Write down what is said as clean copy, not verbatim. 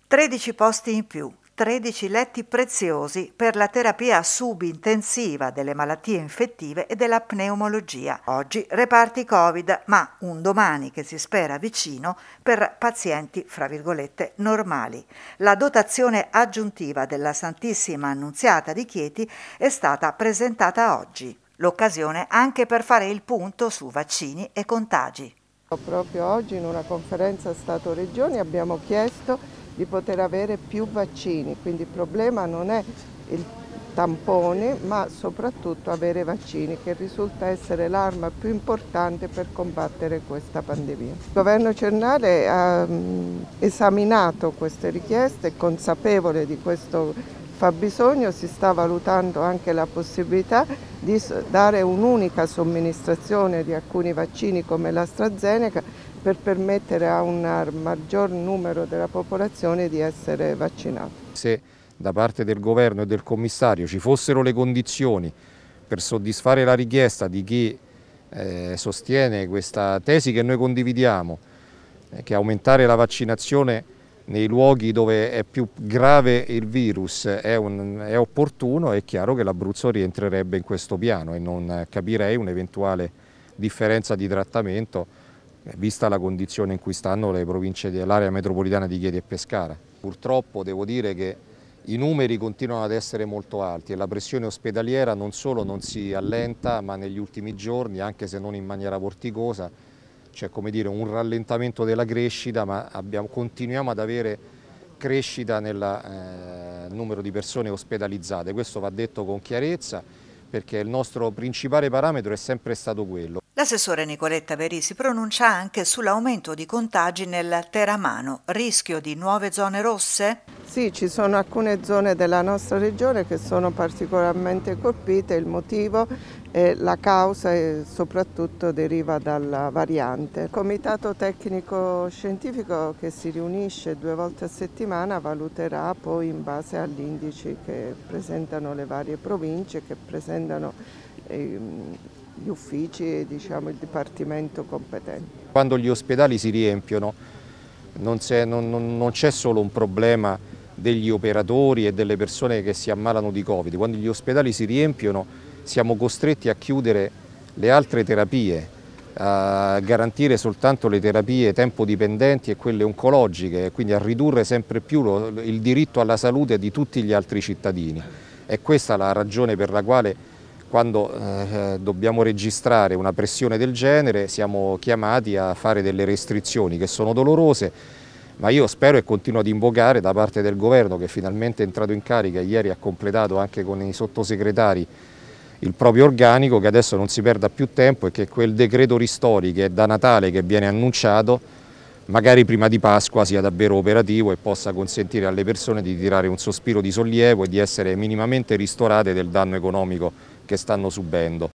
13 posti in più, 13 letti preziosi per la terapia subintensiva delle malattie infettive e della pneumologia. Oggi reparti Covid, ma un domani che si spera vicino per pazienti, fra virgolette, normali. La dotazione aggiuntiva della Santissima Annunziata di Chieti è stata presentata oggi. L'occasione anche per fare il punto su vaccini e contagi. Proprio oggi in una conferenza Stato-Regioni abbiamo chiesto di poter avere più vaccini, quindi il problema non è il tampone ma soprattutto avere vaccini, che risulta essere l'arma più importante per combattere questa pandemia. Il governo Cernale ha esaminato queste richieste, è consapevole di questo fabbisogno, si sta valutando anche la possibilità di dare un'unica somministrazione di alcuni vaccini come l'AstraZeneca per permettere a un maggior numero della popolazione di essere vaccinata. Se da parte del governo e del commissario ci fossero le condizioni per soddisfare la richiesta di chi sostiene questa tesi che noi condividiamo, che aumentare la vaccinazione nei luoghi dove è più grave il virus è opportuno, è chiaro che l'Abruzzo rientrerebbe in questo piano e non capirei un'eventuale differenza di trattamento vista la condizione in cui stanno le province dell'area metropolitana di Chieti e Pescara. Purtroppo devo dire che i numeri continuano ad essere molto alti e la pressione ospedaliera non solo non si allenta, ma negli ultimi giorni, anche se non in maniera vorticosa, c'è come dire un rallentamento della crescita, ma continuiamo ad avere crescita nel numero di persone ospedalizzate. Questo va detto con chiarezza perché il nostro principale parametro è sempre stato quello. L'assessore Nicoletta Verì si pronuncia anche sull'aumento di contagi nel Teramano. Rischio di nuove zone rosse? Sì, ci sono alcune zone della nostra regione che sono particolarmente colpite, il motivo e la causa e soprattutto deriva dalla variante. Il Comitato Tecnico Scientifico che si riunisce 2 volte a settimana valuterà poi in base agli indici che presentano le varie province, che presentano gli uffici e diciamo, il dipartimento competente. Quando gli ospedali si riempiono non c'è solo un problema degli operatori e delle persone che si ammalano di Covid, quando gli ospedali si riempiono siamo costretti a chiudere le altre terapie, a garantire soltanto le terapie tempo-dipendenti e quelle oncologiche, quindi a ridurre sempre più il diritto alla salute di tutti gli altri cittadini. È questa la ragione per la quale quando dobbiamo registrare una pressione del genere siamo chiamati a fare delle restrizioni che sono dolorose, ma io spero e continuo ad invocare da parte del governo, che finalmente è entrato in carica, ieri ha completato anche con i sottosegretari il proprio organico, che adesso non si perda più tempo e che quel decreto ristori che è da Natale che viene annunciato magari prima di Pasqua sia davvero operativo e possa consentire alle persone di tirare un sospiro di sollievo e di essere minimamente ristorate del danno economico che stanno subendo.